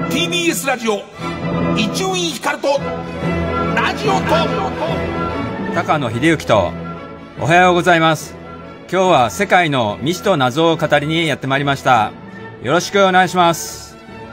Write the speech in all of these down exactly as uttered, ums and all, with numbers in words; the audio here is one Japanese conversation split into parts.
ティービーエス ラジオ伊集院光とラジオと高野秀幸とおはようございます。今日は世界の未知と謎を語りにやってまいりました。よろしくお願いします。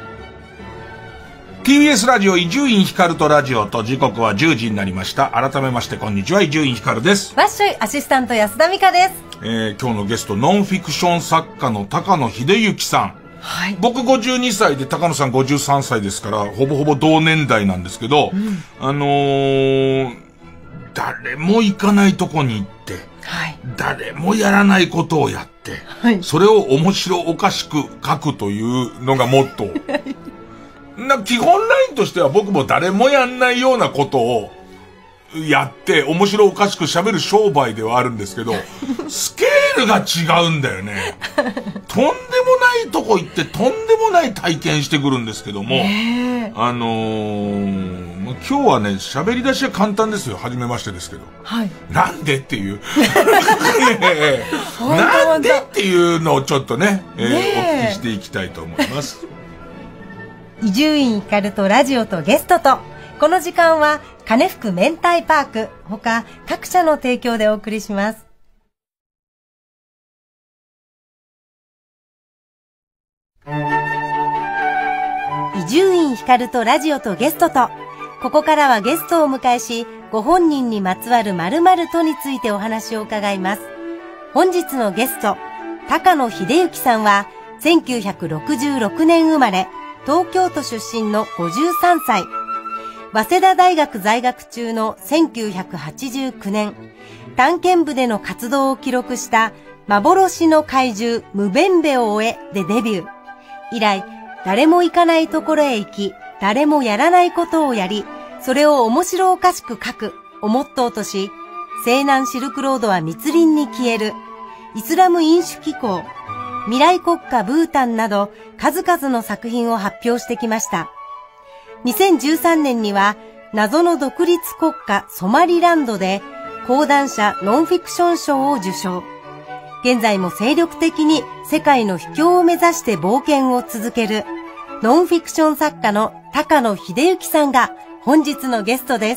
ティービーエス ラジオ伊集院光とラジオと、時刻はじゅうじになりました。改めましてこんにちは、伊集院光です。 ワッショイアシスタント安田美香です。 えー、今日のゲスト、ノンフィクション作家の高野秀幸さん。 はい、 僕ごじゅうにさいで高野さんごじゅうさんさいですから、ほぼほぼ同年代なんですけど、うん、あのー、誰も行かないとこに行って、はい、誰もやらないことをやって、はい、それを面白おかしく書くというのがモットー。な基本ラインとしては僕も誰もやんないようなことをやって面白おかしく喋る商売ではあるんですけど、スケールが違うんだよね。とんでもないとこ行ってとんでもない体験してくるんですけども、あのー、今日はね、喋り出しは簡単ですよ。初めましてですけど。はい。なんでっていう。ね、なんでっていうのをちょっとね、えー、お聞きしていきたいと思います。 伊集院光とラジオとゲストと、この時間は金福明太パーク他各社の提供でお送りします。伊集院光とラジオとゲストと、ここからはゲストをお迎えし、ご本人にまつわる〇〇とについてお話を伺います。本日のゲスト、高野秀幸さんはせんきゅうひゃくろくじゅうろくねん生まれ、東京都出身のごじゅうさんさい。早稲田大学在学中のせんきゅうひゃくはちじゅうきゅうねん、探検部での活動を記録した幻の怪獣ムベンベを終えでデビュー。以来、誰も行かないところへ行き、誰もやらないことをやり、それを面白おかしく書くをモットーとし、西南シルクロードは密林に消える、イスラム飲酒機構、未来国家ブータンなど数々の作品を発表してきました。にせんじゅうさんねんには謎の独立国家ソマリランドで講談社ノンフィクション賞を受賞。現在も精力的に世界の秘境を目指して冒険を続けるノンフィクション作家の高野秀幸さんが本日のゲストです。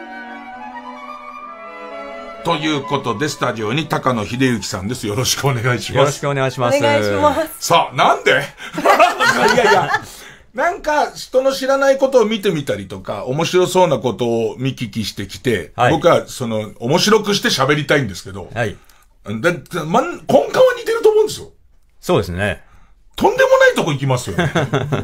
ということで、スタジオに高野秀幸さんです。よろしくお願いします。 よろしくお願いします。 お願いします。 さあ、なんでいやいや、なんか人の知らないことを見てみたりとか、面白そうなことを見聞きしてきて、はい、僕はその、面白くして喋りたいんですけど、はい。だ、ま、根幹は似てると思うんですよ。 そうですね。 とんでもないとこ行きますよね。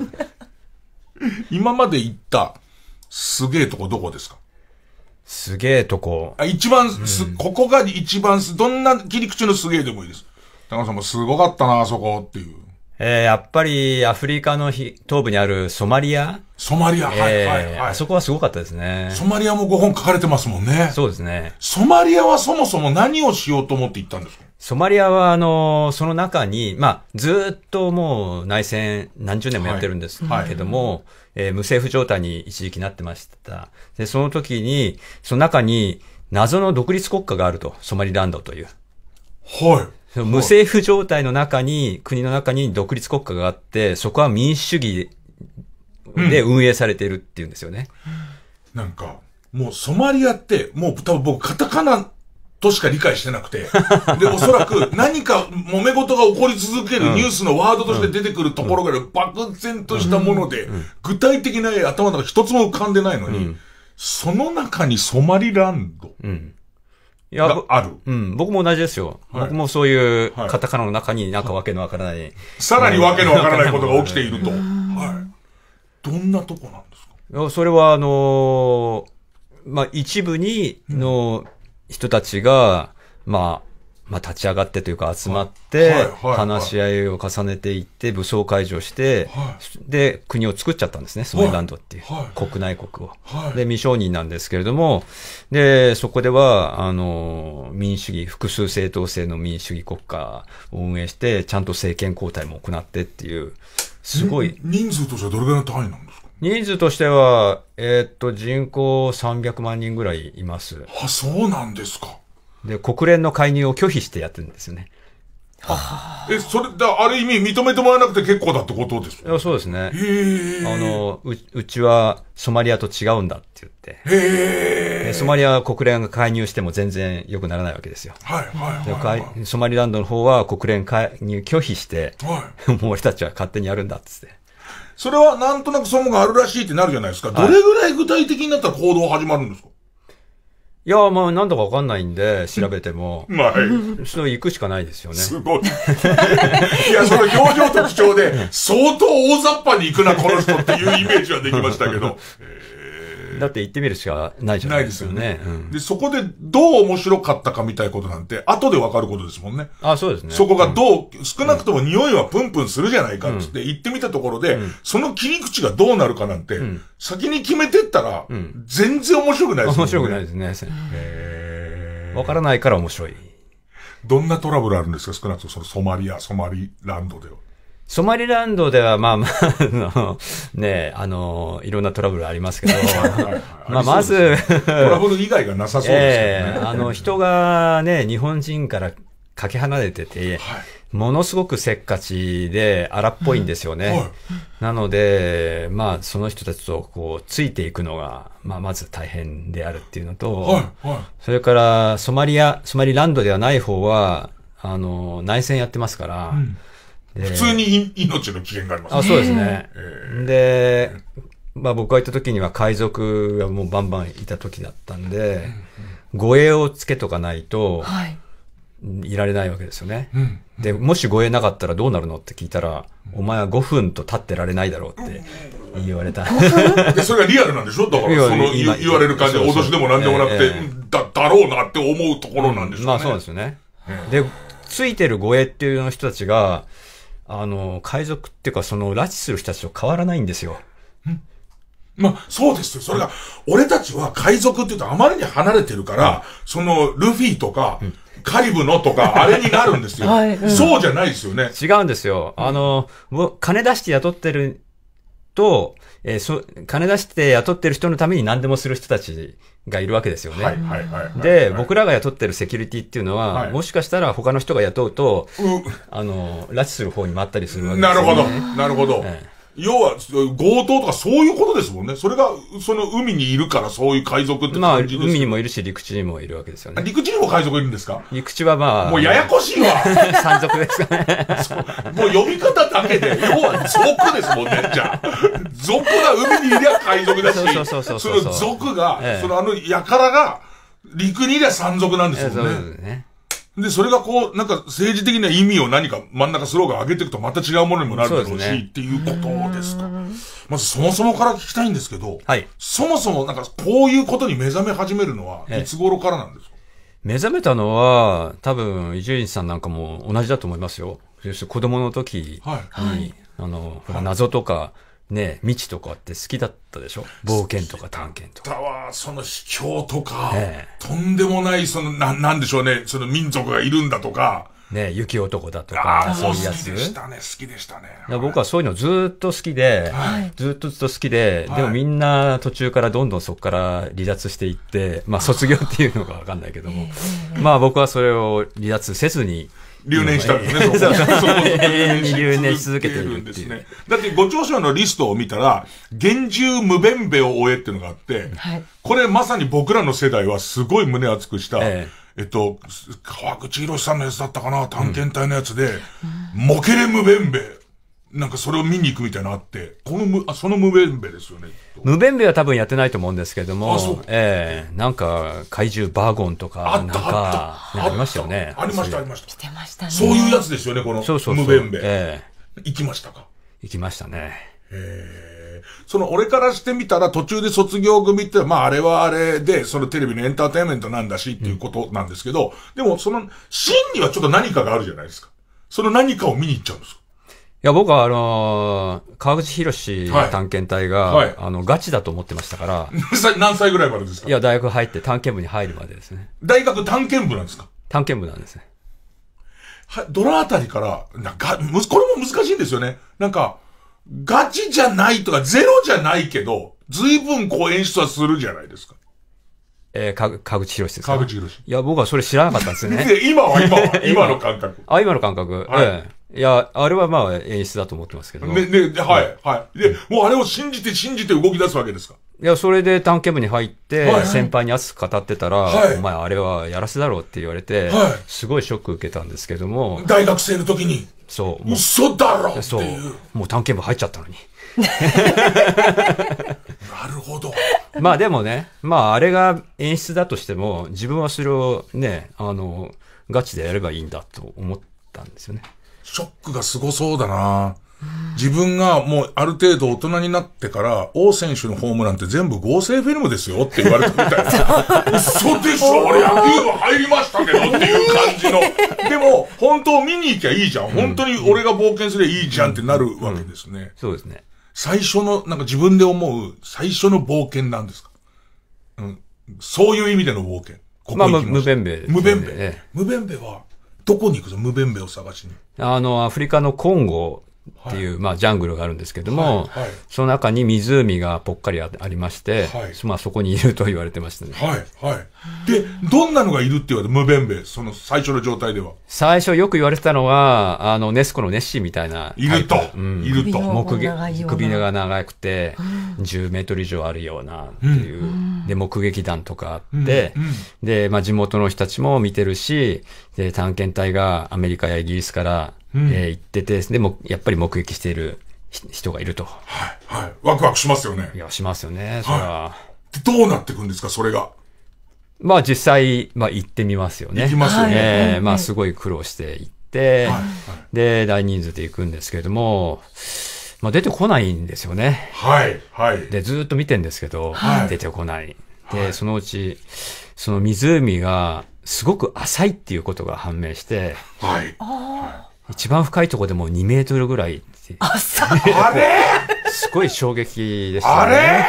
今まで行った、すげえとこどこですか？ すげえとこ。 あ、一番す、うん、ここが一番す、どんな切り口のすげえでもいいです。高野さんもすごかったな、あそこっていう。 えー、やっぱりアフリカの東部にあるソマリア。 ソマリア、はい、はい、はい。 あそこはすごかったですね。 ソマリアもごほん書かれてますもんね。 そうですね。 ソマリアはそもそも何をしようと思って行ったんですか？ ソマリアは、あの、その中に、まあ、ずっともう内戦何十年もやってるんですけども、はいはい、えー、無政府状態に一時期なってました。で、その時に、その中に謎の独立国家があると、ソマリランドという。 はい。 無政府状態の中に、国の中に独立国家があって、そこは民主主義で運営されているっていうんですよね。 うん、なんか、もうソマリアって、もう多分僕カタカナとしか理解してなくて、で、おそらく何か揉め事が起こり続けるニュースのワードとして出てくるところが漠然としたもので、具体的な頭の中一つも浮かんでないのに、うん、その中にソマリランドがある。 うん、僕も同じですよ。はい、僕もそういうカタカナの中になんかわけのわからない。 さらにわけのわからないことが起きていると。はい。どんなとこなんですか？ いや、それはあのー、まあ、一部にの、うん人たちが、まあ、まあ、立ち上がってというか集まって、話し合いを重ねていって、武装解除して、で、国を作っちゃったんですね、ソマリランドっていう、国内国を。で、未承認なんですけれども、で、そこでは、あの、民主主義、複数政党制の民主主義国家を運営して、ちゃんと政権交代も行ってっていう、すごい。 人数としてはどれぐらいの単位なんですか？ 人数としては、えー、っと、人口さんびゃくまんにんぐらいいます。 あ、そうなんですか。 で、国連の介入を拒否してやってるんですよね。 あ、え、それ、だ、ある意味認めてもらわなくて結構だってことですか？ いや、そうですね。 へー。 あの、う、うちはソマリアと違うんだって言って。 へー。 ソマリアは国連が介入しても全然良くならないわけですよ。 はい、はい、はい、はい。 ソマリランドの方は国連介入拒否して、はい、もう俺たちは勝手にやるんだっつって。 それはなんとなくそういうのがあるらしいってなるじゃないですか。はい、どれぐらい具体的になったら行動始まるんですか？ いや、まあ、なんだかわかんないんで、調べても。 まあ、はい。 そう行くしかないですよね。 すごい。いや、その表情と口調で、相当大雑把に行くな、この人っていうイメージはできましたけど。 だって行ってみるしかないじゃないですよね。ないですよね。 うん、で、そこでどう面白かったかみたいなことなんて、後でわかることですもんね。 あ、そうですね。 そこがどう、うん、少なくとも匂いはプンプンするじゃないかっつって行ってみたところで、うん、その切り口がどうなるかなんて、うん、先に決めてったら、うん、全然面白くないですもんね。 面白くないですね。へー。わからないから面白い。 どんなトラブルあるんですか？少なくともそのソマリア、ソマリランドでは。 ソマリランドでは、まあまあ、あの、ね、あの、いろんなトラブルありますけど、まあまず、 トラブル以外がなさそうですよね。 えー、あの、人がね、日本人からかけ離れてて、はい、ものすごくせっかちで荒っぽいんですよね。うんはい、なので、まあ、その人たちとこう、ついていくのが、まあ、まず大変であるっていうのと、はいはい、それから、ソマリア、ソマリランドではない方は、あの、内戦やってますから、うん普通に命の危険がありますね。 あ、そうですね。えー、で、まあ僕が行った時には海賊がもうバンバンいた時だったんで、うん、護衛をつけとかないと、はい、いられないわけですよね。うんうん、で、もし護衛なかったらどうなるのって聞いたら、うん、お前はごふんと立ってられないだろうって言われた。 でそれがリアルなんでしょ？だからその言われる感じで脅しでも何でもなくて、えー、だ、だろうなって思うところなんでしょうね。 まあそうですよね。で、ついてる護衛っていう人たちが、あの、海賊っていうか、その、拉致する人たちと変わらないんですよ。 んまあ、そうですよ。それが、俺たちは海賊って言うとあまりに離れてるから、うん、その、ルフィとか、うん、カリブのとか、あれになるんですよ。はい、うん。そうじゃないですよね。 違うんですよ。あの、もう金出して雇ってると、えー、そ、金出して雇ってる人のために何でもする人たちがいるわけですよね。はいはいはい、はい。で、僕らが雇ってるセキュリティっていうのは、はい、もしかしたら他の人が雇うと、うあの、拉致する方に回ったりするわけですよね。 なるほど。なるほど。ええ要は、強盗とかそういうことですもんね。それが、その海にいるからそういう海賊って感じです。 まあ、海にもいるし、陸地にもいるわけですよね。 陸地にも海賊いるんですか？ 陸地はまあ。 もうややこしいわ。 山賊ですかね。 もう呼び方だけで、要は族ですもんね、じゃあ。族が海にいりゃ海賊だし、そうそうそうそうその族が、ええ、そのあの輩が、陸にいりゃ山賊なんですもんね。そうですね。で、それがこう、なんか政治的な意味を何か真ん中スローガン上げていくとまた違うものにもなるだろうし、ね、っていうことですか。まずそもそもから聞きたいんですけど、はい。そもそもなんかこういうことに目覚め始めるのはいつ頃からなんですか？ 目覚めたのは、多分、伊集院さんなんかも同じだと思いますよ。子供の時に、はい。あの、ほら、謎とか、ね、未知とかって好きだったでしょ？冒険とか探検とか。 だわ、その秘境とか、ね、とんでもない、その、な、なんでしょうね、その民族がいるんだとか。 ね、雪男だとか、そういうやつ。 好きでしたね、好きでしたね。 僕はそういうのずっと好きで、はい、ずっとずっと好きで、はい、でもみんな途中からどんどんそこから離脱していって、まあ卒業っていうのかわかんないけども、まあ僕はそれを離脱せずに、 留年したんですね、そこ。そうそう永遠に留年し続けてるんですね。 だってご著書のリストを見たら、厳重無弁べを終えっていうのがあって、はい、これまさに僕らの世代はすごい胸熱くした、えええっと、川口博さんのやつだったかな、探検隊のやつで、うん、モケレ無弁べ。なんかそれを見に行くみたいなのあって、このむ、あ、その無弁べですよね。 無弁べは多分やってないと思うんですけども、あ、そう。ええー、なんか怪獣バーゴンとか、なんか、あありましたよね。 ありました、ありました。 来てましたね。 そういうやつですよね、この無弁べ。ええー。行きましたか？ 行きましたね。へえ。その俺からしてみたら途中で卒業組って、まああれはあれで、そのテレビのエンターテインメントなんだしっていうことなんですけど、うん、でもその真にはちょっと何かがあるじゃないですか。その何かを見に行っちゃうんですか？ いや、僕はあのー、川口博士の探検隊が、はいはい、あの、ガチだと思ってましたから。 何歳ぐらいまでですか？ いや、大学入って探検部に入るまでですね。 大学探検部なんですか？ 探検部なんですね。 はい、どのあたりから、なんか、これも難しいんですよね。なんか、ガチじゃないとか、ゼロじゃないけど、随分こう演出はするじゃないですか。 えー、か、川口博士ですか？ 川口博士。 いや、僕はそれ知らなかったんですよね。 で、今は今は、今の感覚。 あ、今の感覚。はい。ええ、いや、あれはまあ演出だと思ってますけど。 ね、ね、はい、はい。で、もうあれを信じて信じて動き出すわけですか？ いや、それで探検部に入って、はいはい、先輩に熱く語ってたら、はい、お前あれはやらせだろうって言われて、はい、すごいショック受けたんですけども。 大学生の時に。 そう。 嘘だろっていう。そう。 もう探検部入っちゃったのに。 なるほど。 まあでもね、まああれが演出だとしても、自分はそれをね、あの、ガチでやればいいんだと思ったんですよね。 ショックがすごそうだな。自分がもうある程度大人になってから、王選手のホームランって全部合成フィルムですよって言われたみたいな。嘘でしょ、俺野球部入りましたけどっていう感じの。でも、本当見に行きゃいいじゃん。本当に俺が冒険すればいいじゃんってなるわけですね。うんうん、 そうですね。 最初の、なんか自分で思う最初の冒険なんですか？うん。そういう意味での冒険。ここまあ、無弁兵。 無弁兵。無弁兵は、どこに行くの？無弁兵を探しに。 あの、アフリカのコンゴっていう、はい、まあ、ジャングルがあるんですけども、はいはい、その中に湖がぽっかり あ, ありまして、はい、まあ、そこにいると言われてましたね。 はい、はい。で、どんなのがいるって言われて、無弁兵、その最初の状態では。 最初よく言われてたのは、あの、ネスコのネッシーみたいな。 いると。うん、いると。 目撃、首が長くて、うん、じゅうメートル以上あるようなっていう。うん、で、目撃談とかあって、うんうん、で、まあ、地元の人たちも見てるし、で、探検隊がアメリカやイギリスから、うんえー、行ってて、でも、やっぱり目撃している人がいると。 はい、はい。ワクワクしますよね。 いや、しますよね、それは。 はい、でどうなっていくんですか、それが。 まあ、実際、まあ、行ってみますよね。 行きますよね。 えー、まあ、すごい苦労して行って、はいはい、で、大人数で行くんですけれども、まあ、出てこないんですよね。 はい、はい。 で、ずーっと見てんですけど、はい、出てこない。で、はい、そのうち、その湖が、すごく浅いっていうことが判明して、 はい。 あ一番深いところでもにメートルぐらい。 浅い。 あれすごい衝撃でしたね。 あれ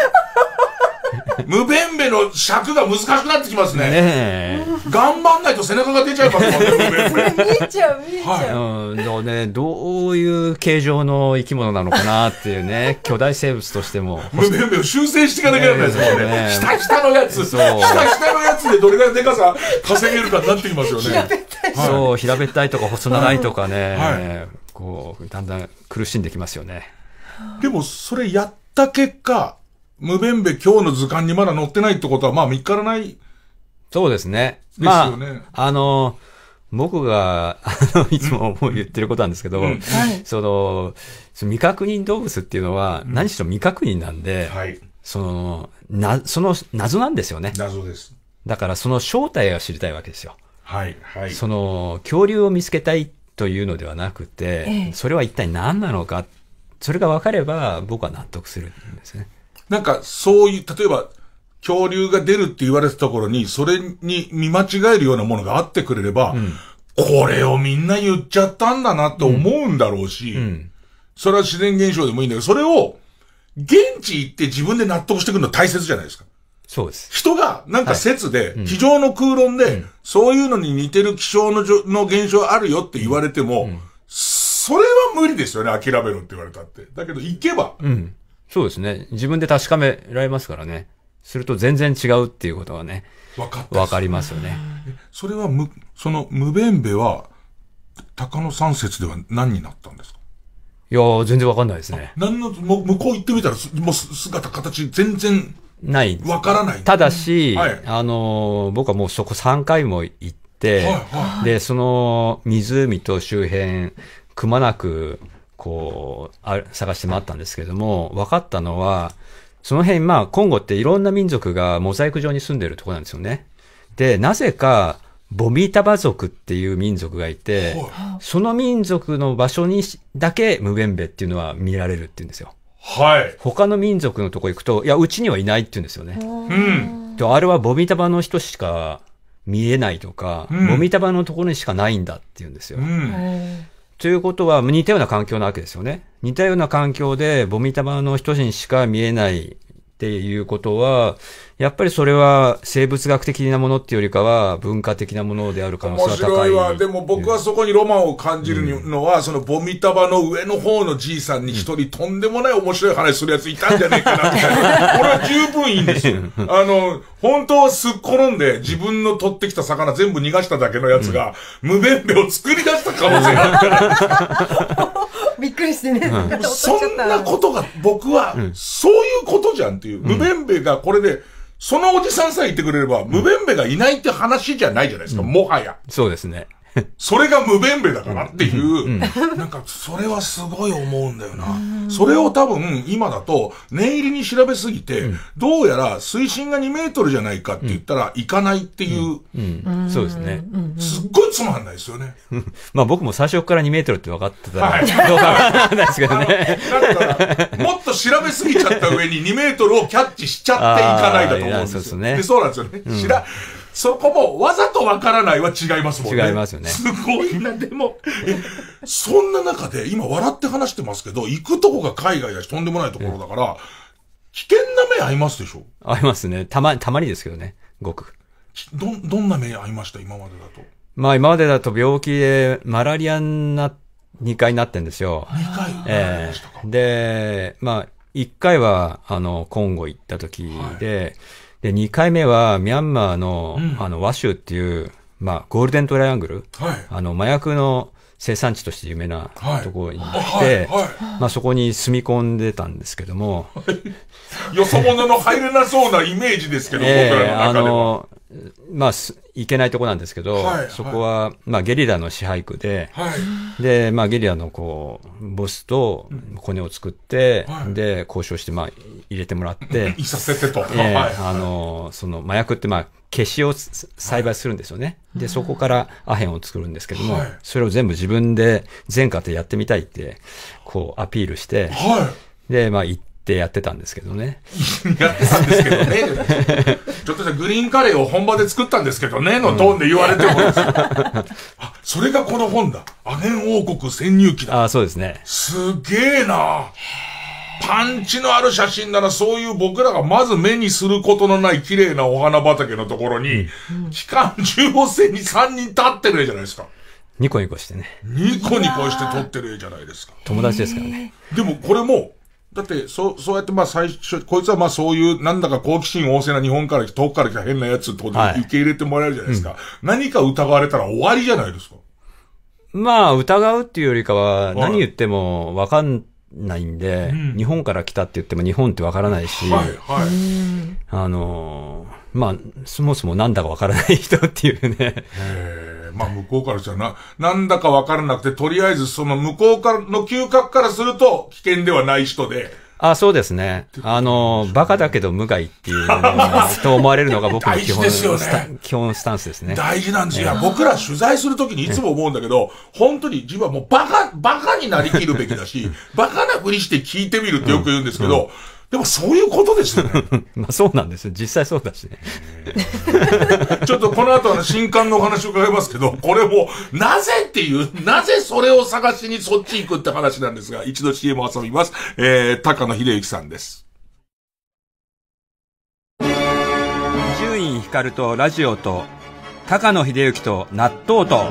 無弁兵の尺が難しくなってきますね。ねえ。 頑張んないと背中が出ちゃいますもんね、無弁兵。 見えちゃう、見えちゃう。うん。どうね、どういう形状の生き物なのかなっていうね、巨大生物としても。 無弁兵を修正していかなきゃいけないですもんね。下下のやつ。下下のやつでどれぐらいでかさ稼げるかになってきますよね。 平べったい。 そう、平べったいとか細長いとかね、はい、こう、だんだん苦しんできますよね。 でも、それやった結果、無弁兵今日の図鑑にまだ載ってないってことは、まあ見っからない。 そうですね。 ですよね。 まあ、あの、僕が、あの、いつも言ってることなんですけど、うん、その、その未確認動物っていうのは、何しろ未確認なんで、 うん、はい、 その、な、その謎なんですよね。 謎です。 だからその正体が知りたいわけですよ。 はい、はい。 その、恐竜を見つけたいというのではなくて、ええ、それは一体何なのか、それが分かれば僕は納得するんですね。 なんか、そういう、例えば、恐竜が出るって言われたところに、それに見間違えるようなものがあってくれれば、うん、これをみんな言っちゃったんだなって思うんだろうし、うんうん、それは自然現象でもいいんだけど、それを、現地行って自分で納得してくるの大切じゃないですか。 そうです。 人が、なんか説で、机上の空論で、はいうん、そういうのに似てる気象のの現象あるよって言われても、うん、それは無理ですよね、諦めろって言われたって。だけど、行けば、 うんそうですね。自分で確かめられますからね。すると全然違うっていうことはね。 わかった。 わかりますよね。 それはむ、その無弁兵は、高野山説では何になったんですか？ いやー、全然わかんないですね。 何の、向こう行ってみたら、もう姿、形、全然、 ない。 わからない。 ただし、はい、あのー、僕はもうそこさんかいも行って、はいはい、で、その湖と周辺、くまなく、こうあ、探して回ったんですけれども、分かったのは、その辺、まあ、コンゴっていろんな民族がモザイク状に住んでるところなんですよね。で、なぜか、ボミタバ族っていう民族がいて、はい、その民族の場所にだけ無弁兵っていうのは見られるっていうんですよ。 はい。 他の民族のとこ行くと、いや、うちにはいないって言うんですよね。 うん。 で、あれはボミタバの人しか見えないとか、うん、ボミタバのところにしかないんだって言うんですよ。 うんということは、似たような環境なわけですよね。似たような環境で、ボミタバの人にしか見えないってっていうことは、やっぱりそれは生物学的なものっていうよりかは文化的なものである可能性が高い。 面白いわ。でも僕はそこにロマンを感じるのは、うん、そのボミタバの上の方のじいさんに一人とんでもない面白い話するやついたんじゃねえかなみたいな。これは十分いいんですよ。あの、本当はすっ転んで自分の取ってきた魚全部逃がしただけのやつが、うん、無弁べを作り出した可能性がある。 びっくりしてね。 うん、そんなことが僕は、うん、そういうことじゃんっていう。無弁べがこれで、そのおじさんさえ言ってくれれば、無弁べがいないって話じゃないじゃないですか、うん、もはや。 そうですね。 それが無弁べだからっていう、うんうん、なんかそれはすごい思うんだよな。それを多分今だと念入りに調べすぎて、うん、どうやら水深がにメートルじゃないかって言ったら行かないっていう、 うんうんうん、そうですね。 すっごいつまんないですよね。 まあ僕も最初からにメートルって分かってたら、はい、どうかわからないですけどね。 だからもっと調べすぎちゃった上ににメートルをキャッチしちゃっていかないだと思うんですよ。そうですね。で、そうなんですよね。うん、知らそこもわざとわからないは違いますもんね。 違いますよね。 すごいな、でも、え、そんな中で今笑って話してますけど、行くとこが海外だしとんでもないところだから、危険な目合いますでしょ？ 合いますね。たま、たまにですけどね。ごく。 ど、どんな目合いました今までだと。 まあ今までだと病気でマラリアにな、にかいなってんですよ。 にかいええー、で、まあ、いっかいは、あの、コンゴ行った時で、はいで、にかいめは、ミャンマーの、うん、あの、ワシュっていう、まあ、ゴールデントライアングル。はい。あの、麻薬の生産地として有名なところに行って、はいはいはい、まあ、そこに住み込んでたんですけども。 よそ者の入れなそうなイメージですけど、えー、僕らの中では。あの、 まあ、行けないとこなんですけど、はい、そこは、まあ、ゲリラの支配区で、はい、で、まあ、ゲリラのこう、ボスとコネを作って、はい、で、交渉して、まあ、入れてもらって、 いさせてと。 えーはい、あの、その、麻薬って、まあ、ケシを栽培するんですよね。はい、で、そこからアヘンを作るんですけども、はい、それを全部自分で全家庭やってみたいって、こう、アピールして、はい、で、まあ、行って、ってやってたんですけどね。 やってたんですけどね。ちょっとしたグリーンカレーを本場で作ったんですけどね、のトーンで言われてもです、うん、あ、それがこの本だ。アヘン王国潜入記だ。 ああ、そうですね。 すげえな。パンチのある写真ならそういう僕らがまず目にすることのない綺麗なお花畑のところに、うん、機関銃を背にさんにん立ってる絵じゃないですか。 ニコニコしてね。 ニコニコして撮ってる絵じゃないですか。 友達ですからね。 でもこれも、だって、そう、そうやってまあ最初、こいつはまあそういう、なんだか好奇心旺盛な日本から遠くから来た変なやつってことで受け入れてもらえるじゃないですか。はいうん、何か疑われたら終わりじゃないですか。 まあ、疑うっていうよりかは、何言ってもわかんないんで、うん、日本から来たって言っても日本ってわからないし、はい、はい。あのー、まあ、そもそもなんだかわからない人っていうね。 へまあ向こうからしたらな、なんだかわからなくて、とりあえずその向こうからの嗅覚からすると危険ではない人で。 あ、そうですね。あの、バカだけど無害っていうのと思われるのが僕の基本、ね、基本スタンスですね。 大事なんですよ。僕ら取材するときにいつも思うんだけど、本当に自分はもうバカ、バカになりきるべきだし、バカなふりして聞いてみるってよく言うんですけど、うんうんでもそういうことですよね。 まあそうなんですよ。実際そうだしね。 ちょっとこの後は新刊のお話を伺いますけど、これもなぜっていう、なぜそれを探しにそっち行くって話なんですが、一度 シーエム を挟みます。えー、高野秀幸さんです。 伊集院光とラジオと、高野秀幸と納豆と、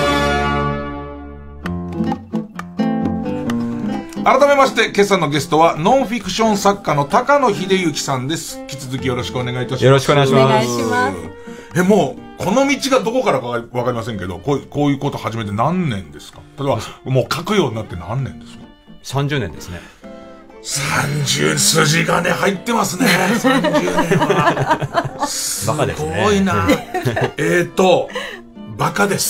改めまして、今朝のゲストは、ノンフィクション作家の高野秀幸さんです。引き続きよろしくお願いいたします。 よろしくお願いします。 お願いします。 え、もう、この道がどこからかわかりませんけど、こう、こういうこと始めて何年ですか？例えば、もう書くようになって何年ですか？ さんじゅうねんですね。 さんじゅう、筋金入ってますね。さんじゅうねんは。すごいな。えーと、バカです。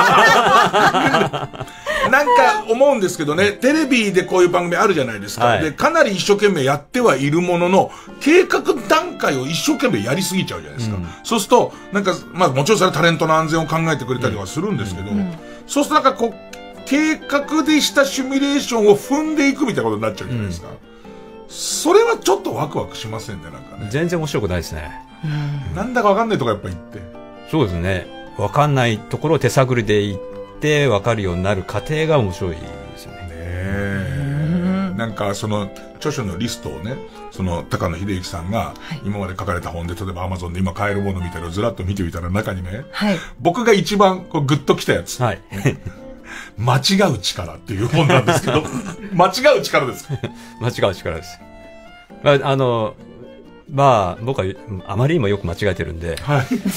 なんか思うんですけどね、テレビでこういう番組あるじゃないですか。はい、で、かなり一生懸命やってはいるものの、計画段階を一生懸命やりすぎちゃうじゃないですか。うん、そうすると、なんか、まあもちろんそれはタレントの安全を考えてくれたりはするんですけど、うんうん、そうするとなんかこう、計画でしたシミュレーションを踏んでいくみたいなことになっちゃうじゃないですか。うん、それはちょっとワクワクしませんね、なんかね。 全然面白くないですね。 なんだかわかんないとこやっぱ行って。 そうですね。わかんないところを手探りで行ってわかるようになる過程が面白いですよね。ねえ。 なんかその著書のリストをね、その高野秀幸さんが今まで書かれた本で、例えば Amazon で今買えるものみたいなのをずらっと見てみたら中にね、はい、僕が一番こうグッときたやつ。はい。間違う力っていう本なんですけど、間違う力です。 間違う力です。まあ、あの、まあ、僕はあまりにもよく間違えてるんで。はい。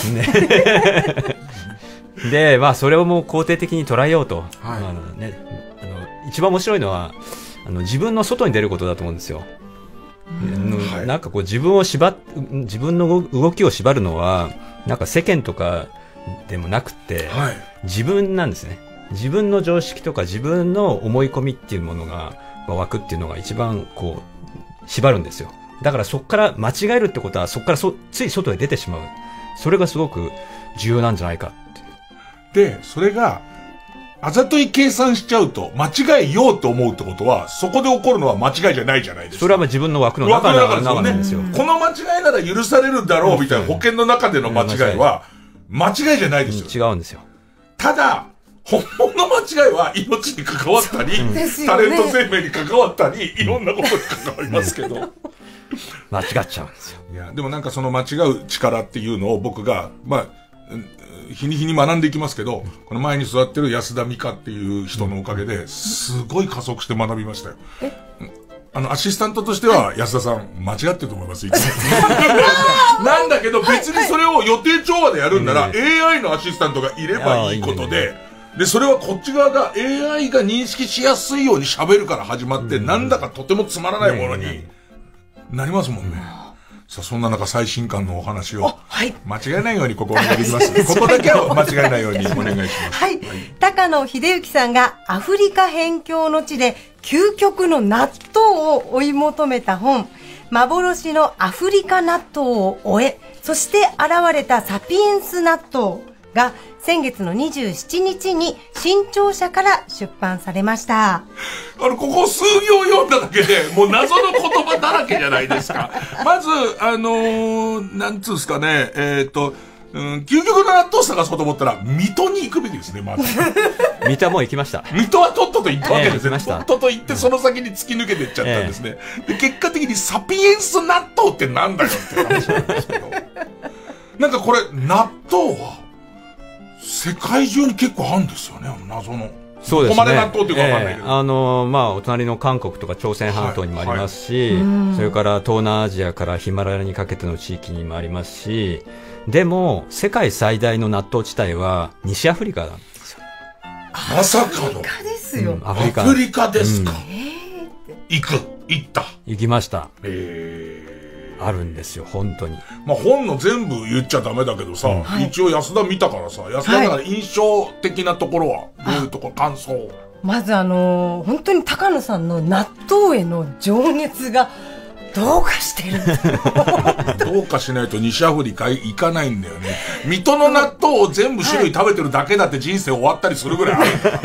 ね。で、まあ、それをもう肯定的に捉えようと。はい。あのね、あの、一番面白いのは、あの、自分の外に出ることだと思うんですよ。はい、なんかこう自分を縛っ、自分の動きを縛るのは、なんか世間とかでもなくて、はい、自分なんですね。自分の常識とか自分の思い込みっていうものが湧くっていうのが一番こう縛るんですよ。だからそこから間違えるってことはそこからそつい外へ出てしまう。それがすごく重要なんじゃないかって。で、それがあざとい計算しちゃうと間違えようと思うってことはそこで起こるのは間違いじゃないじゃないですか。 それは自分の枠の中なんですよ。 この間違いなら許されるだろうみたいな保険の中での間違いは間違いじゃないですよ。 違うんですよ。 ただ本物の間違いは命に関わったり、ね、タレント生命に関わったり、いろんなことに関わりますけど。 間違っちゃうんですよ。 いや、でもなんかその間違う力っていうのを僕が、まあ、日に日に学んでいきますけど、この前に座ってる安田美香っていう人のおかげで、すごい加速して学びましたよ。えあの、アシスタントとしては、安田さん、間違ってると思います。なんだけど、別にそれを予定調和でやるんなら、エーアイ のアシスタントがいればいいことで、で、それはこっち側が エーアイ が認識しやすいように喋るから始まって、なんだかとてもつまらないものになりますもんね。さあ、そんな中、最新刊のお話を、はい、間違えないようにここお願いできます。ここだけは間違えないようにお願いします。 はい。はい、高野秀幸さんがアフリカ辺境の地で究極の納豆を追い求めた本、幻のアフリカ納豆を終え、そして現れたサピエンス納豆が先月のにじゅうしちにちに新潮社から出版されました。 あの、ここ数行読んだだけで、もう謎の言葉だらけじゃないですか。まず、あのー、なんつうんですかね、えっと、うん、究極の納豆探そうと思ったら、水戸に行くべきですね、まず。 水戸も行きました。 水戸はとっとと行ったわけですね。 えー、 とっとと行って、その先に突き抜けていっちゃったんですね。えー、で、結果的にサピエンス納豆ってなんだよって話なんですけど。なんかこれ、納豆は、世界中に結構あるんですよね、謎の。 そうですね。 ここまで納豆っていうかわかんないけど。 えー、あのー、まあ、お隣の韓国とか朝鮮半島にもありますし、はいはい、それから東南アジアからヒマラヤにかけての地域にもありますし、でも、世界最大の納豆地帯は西アフリカなんですよ。 まさかの。 アフリカですよ。うん、 アフリカ。アフリカですか。うん、行く。行った。 行きました。 へー。 あるんですよ、本当に。 まあ本の全部言っちゃダメだけどさ、はい、一応安田見たからさ、安田の中で印象的なところは、どういうところ、感想。 まずあのー、本当に高野さんの納豆への情熱がどうかしてる。 どうかしないと西アフリカ行かないんだよね。水戸の納豆を全部種類食べてるだけだって人生終わったりするぐらいあるから。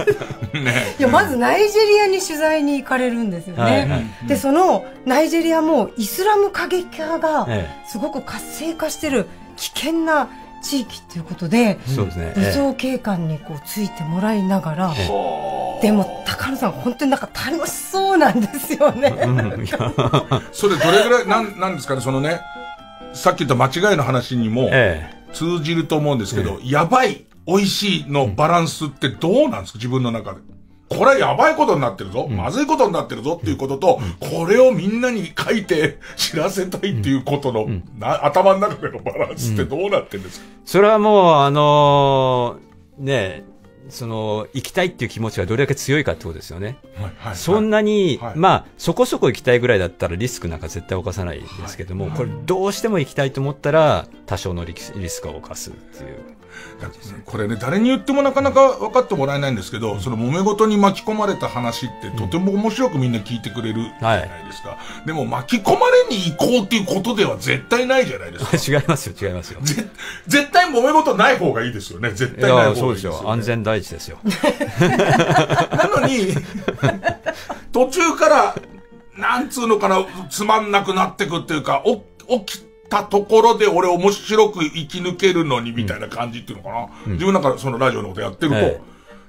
ね、いや、まずナイジェリアに取材に行かれるんですよね。はいはい、で、そのナイジェリアもイスラム過激派がすごく活性化してる危険な地域っていうことで、 そうですね、 武装警官にこうついてもらいながら、でも高野さん本当になんか楽しそうなんですよね。うん、 それどれぐらいなんなんですかね、そのね、さっき言った間違いの話にも通じると思うんですけど、ええ、やばい美味しいのバランスってどうなんですか、自分の中で。これはやばいことになってるぞ、うん、まずいことになってるぞっていうことと、うん、これをみんなに書いて知らせたいっていうことの、うん、な頭の中でのバランスってどうなってるんですか。 それはもうあのー、ねその行きたいっていう気持ちがどれだけ強いかってことですよね。はいはい、そんなに、はい、まあそこそこ行きたいぐらいだったらリスクなんか絶対犯さないですけども、はいはい、これどうしても行きたいと思ったら多少のリスクを犯すっていう。 これね、誰に言ってもなかなか分かってもらえないんですけど、その揉め事に巻き込まれた話ってとても面白くみんな聞いてくれるじゃないですか。はい、でも巻き込まれに行こうっていうことでは絶対ないじゃないですか。 違いますよ、違いますよ。 絶対揉め事ない方がいいですよね。絶対ない方がいいですよね。いや、そうですよ。 安全第一ですよ。 なのに、途中から、なんつうのかな、つまんなくなってくっていうか、お、起きたところで俺面白く生き抜けるのにみたいな感じっていうのかな。うん、自分なんかそのラジオのことやってると、ええ、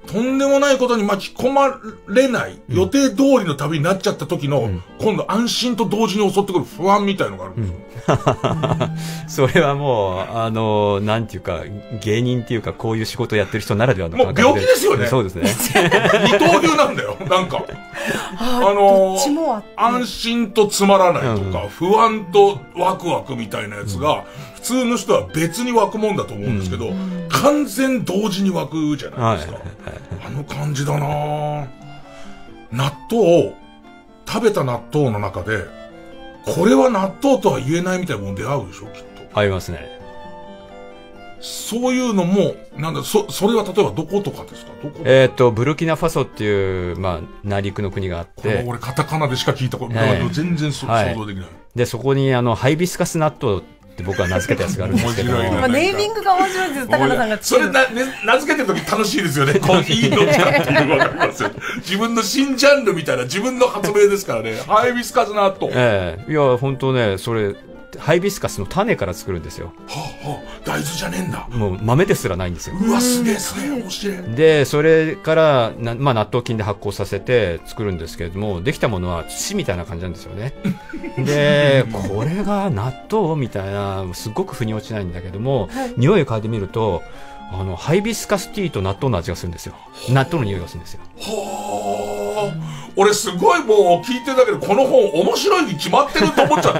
とんでもないことに巻き込まれない、予定通りの旅になっちゃった時の、うん、今度安心と同時に襲ってくる不安みたいのがあるんですよ。 うん、それはもう、あの、なんていうか、芸人っていうか、こういう仕事やってる人ならではの感覚で。もう病気ですよね。 そうですね。 二刀流なんだよ、なんか。あのー、安心とつまらないとか、うん、不安とワクワクみたいなやつが、うん、普通の人は別に湧くもんだと思うんですけど、うん、完全同時に湧くじゃないですか。はいはいはい、あの感じだなぁ。納豆を、食べた納豆の中で、これは納豆とは言えないみたいなもの出会うでしょ、きっと。 ありますね。 そういうのも、なんだ、そ、それは例えばどことかですか？どこ？ えっと、ブルキナファソっていう、まあ、内陸の国があって。 俺、カタカナでしか聞いたことない。全然想像できない。 で、そこに、あの、ハイビスカス納豆って僕は名付けたやつがあるんですけど。 ネーミングが面白いです、高田さんが。 それな、ね、名付けてる時楽しいですよね。こういいの来たっていうのがありますよ。自分の新ジャンルみたいな自分の発明ですからね。ハイビスカス納豆。 ええー、いや、本当ね、それ、ハイビスカスの種から作るんですよ。 はあはあ、大豆じゃねえんだ。 もう豆ですらないんですよ。 うわ、すげえすげえ面白い。 で、それからな、まあ、納豆菌で発酵させて作るんですけれども、できたものは土みたいな感じなんですよね。で、これが納豆みたいな、すごく腑に落ちないんだけども、はい、匂いを嗅いでみると、あの、ハイビスカスティーと納豆の味がするんですよ。納豆の匂いがするんですよ。 はあ。俺すごいもう聞いてるだけでこの本面白いに決まってると思っちゃって。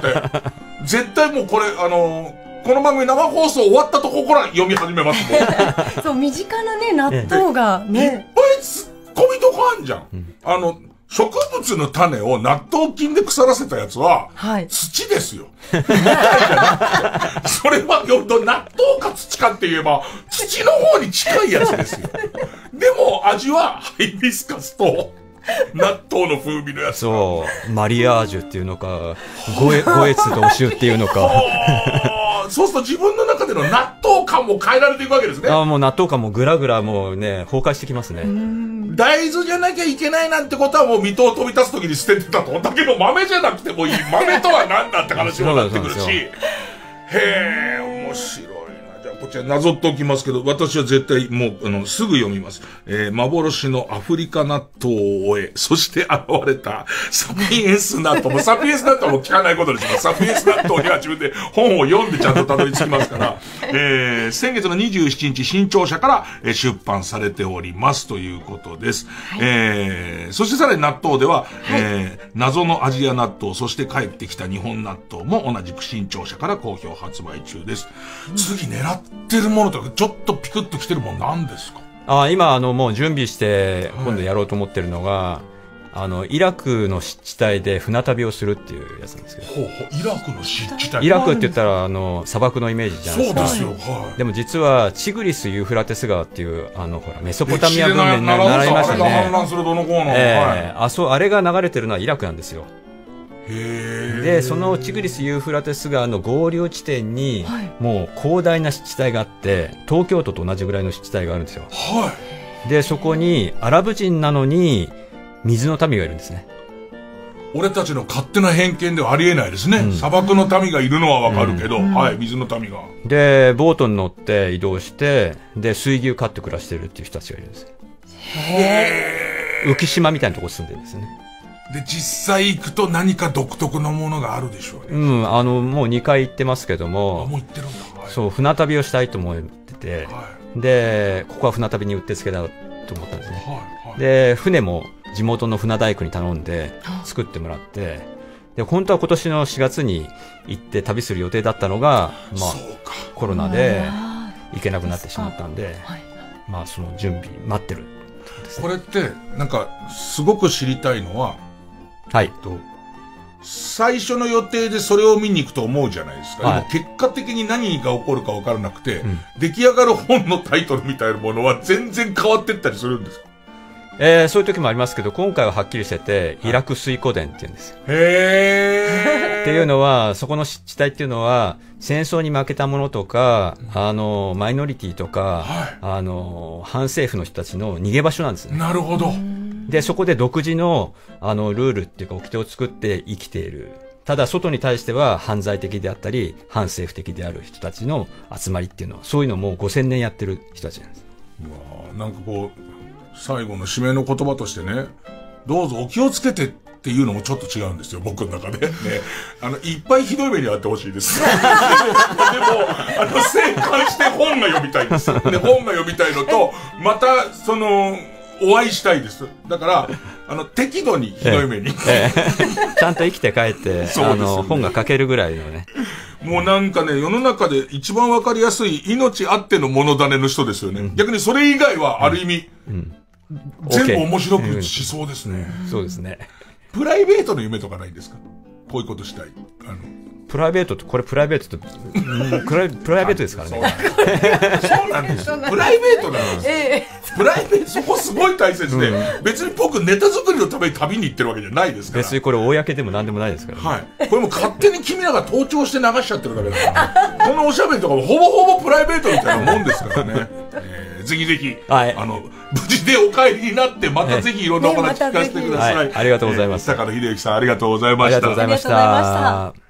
絶対もうこれ、あのー、この番組生放送終わったとこから読み始めますもん。そう、身近なね、納豆がね。 いっぱい突っ込みどこあんじゃん。うん、あの、植物の種を納豆菌で腐らせたやつは、はい、土ですよ。それは、納豆か土かって言えば、土の方に近いやつですよ。でも、味はハイビスカスと、納豆の風味のやつ。 そう、マリアージュっていうのか、五越同州っていうのか。 そうすると自分の中での納豆感も変えられていくわけですね。 ああ、もう納豆感もぐらぐらもうね、崩壊してきますね。 大豆じゃなきゃいけないなんてことはもう水戸を飛び立つ時に捨ててたと。だけど豆じゃなくてもいい。豆とは何だって話になってくるし。へえ、面白い。こちらなぞっておきますけど、私は絶対もう、あの、すぐ読みます。えー、幻のアフリカ納豆を終え、そして現れたサピエンス納豆も、サピエンス納豆も聞かないことにします。サピエンス納豆には自分で本を読んでちゃんとたどり着きますから、えー、先月のにじゅうしちにち新潮社から、えー、出版されておりますということです。はい、えー、そしてさらに納豆では、はい、えー、謎のアジア納豆、そして帰ってきた日本納豆も同じく新潮社から好評発売中です。うん、次狙ってってるものとかちょっとピクッときてるもん何ですか？ あ、今あのもう準備して今度やろうと思ってるのが、はい、あのイラクの湿地帯で船旅をするっていうやつなんですけど。 ほうほう、イラクの湿地帯。 イラクって言ったらあの砂漠のイメージじゃないですか。 そうですよ。はい。 でも実はチグリス・ユーフラテス川っていうあのほらメソポタミア文明に習いましたね。 あれが氾濫するどのこうの。 ええー、はい、あそうあれが流れてるのはイラクなんですよ。 へでそのチグリス・ユーフラテス川の合流地点に、はい、もう広大な湿地帯があって東京都と同じぐらいの湿地帯があるんですよ。 はい、 でそこにアラブ人なのに水の民がいるんですね。 俺たちの勝手な偏見ではありえないですね。うん、砂漠の民がいるのはわかるけど、うん、はい、水の民が。 でボートに乗って移動してで水牛飼って暮らしてるっていう人たちがいるんです。 へー。 浮島みたいなところに住んでるんですね。 で、実際行くと何か独特のものがあるでしょうね。 うん、あの、もうにかい行ってますけども。 あ、もう行ってるんだ。はい、 そう、船旅をしたいと思ってて、はい、で、ここは船旅にうってつけだと思ったんですね。はいはい、で、船も地元の船大工に頼んで作ってもらって、で、本当は今年のしがつに行って旅する予定だったのが、まあ、コロナで行けなくなってしまったんで、はい、まあ、その準備待ってる、ね。 これって、なんか、すごく知りたいのは、 はい。 と最初の予定でそれを見に行くと思うじゃないですか。はい、でも結果的に何が起こるか分からなくて、うん、出来上がる本のタイトルみたいなものは全然変わってったりするんですか？ えー、そういう時もありますけど、今回ははっきりしてて、イラク水湖伝って言うんですよ。 へー。 っていうのは、そこの湿地帯っていうのは、戦争に負けた者とか、あの、マイノリティとか、はい、あの、反政府の人たちの逃げ場所なんですね。 なるほど。 で、そこで独自の、あの、ルールっていうか、掟を作って生きている。ただ、外に対しては犯罪的であったり、反政府的である人たちの集まりっていうのは、そういうのをもうごせんねんやってる人たちなんです。 うわー、なんかこう、 最後の締めの言葉としてね、どうぞお気をつけてっていうのもちょっと違うんですよ、僕の中で。ね。あの、いっぱいひどい目に遭ってほしいです。でも、あの、生還して本が読みたいんです。で、本が読みたいのと、また、その、お会いしたいです。だから、あの、適度にひどい目に。 えええ、ちゃんと生きて帰って、ね、あの、本が書けるぐらいのね。 もうなんかね、世の中で一番わかりやすい命あっての物種の人ですよね。うん、逆にそれ以外はある意味、うんうん、全部面白くしそうですね、 うん。そうですね。 プライベートの夢とかないんですか？こういうことしたい。あのプライベートと、これプライベートと、プライ、プライベートですからね。 そうなんですよ。プライベートなんです。えー、プライベート、そこすごい大切で、うん、別に僕ネタ作りのために旅に行ってるわけじゃないですから。 別にこれ公でも何でもないですから、ね。 はい。これも勝手に君らが盗聴して流しちゃってるだけだから、このおしゃべりとかもほぼほぼプライベートみたいなもんですからね。えー、ぜひぜひ、はい、あの、無事でお帰りになって、またぜひいろんなお話聞かせてください。 はい、ありがとうございます。 高野秀之さん、ありがとうございました。 ありがとうございました。